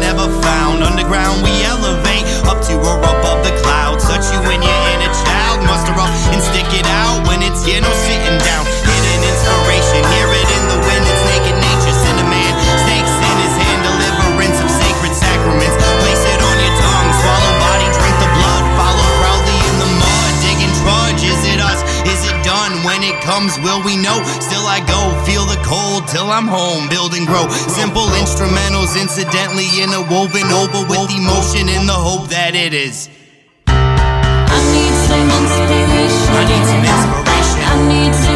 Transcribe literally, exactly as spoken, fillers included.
never found. Underground we elevate, up to or above the clouds. Touch you when you're in a child, muster up and stick it out. When it's here, no sitting down. Hidden inspiration, hear it in the wind, it's naked nature. Cinnamon, snakes in his hand, deliverance of sacred sacraments. Place it on your tongue, swallow body, drink the blood. Follow proudly in the mud, dig and trudge. Is it us? Is it done? When it comes, will we know? Still I go, feel the cold till I'm home. Build and grow, simple instrumentals incidentally interwoven over with emotion in the hope that it is. I need some inspiration. I need some inspiration. I need some